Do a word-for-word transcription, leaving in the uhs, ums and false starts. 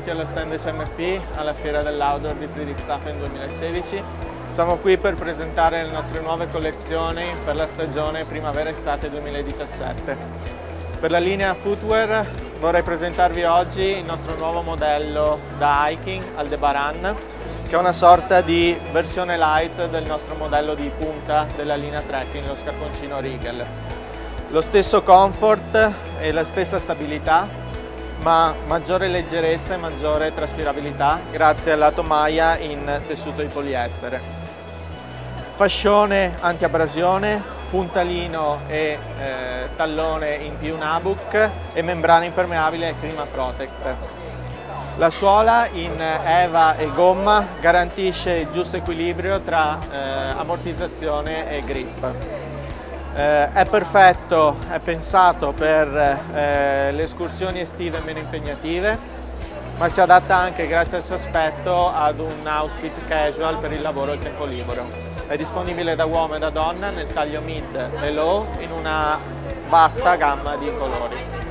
benvenuti allo stand C M P alla Fiera dell'Outdoor di Friedrichshafen duemilasedici. Siamo qui per presentare le nostre nuove collezioni per la stagione primavera-estate duemiladiciassette. Per la linea footwear vorrei presentarvi oggi il nostro nuovo modello da hiking, Aldebaran, che è una sorta di versione light del nostro modello di punta della linea trekking, lo scarponcino Riegel. Lo stesso comfort e la stessa stabilità, ma maggiore leggerezza e maggiore traspirabilità grazie alla tomaia in tessuto di poliestere. Fascione anti-abrasione, puntalino e eh, tallone in P U Nabuk e membrana impermeabile e Clima Protect. La suola in EVA e gomma garantisce il giusto equilibrio tra eh, ammortizzazione e grip. Eh, è perfetto, è pensato per eh, le escursioni estive meno impegnative, ma si adatta anche, grazie al suo aspetto, ad un outfit casual per il lavoro e il tempo libero. È disponibile da uomo e da donna nel taglio mid e low in una vasta gamma di colori.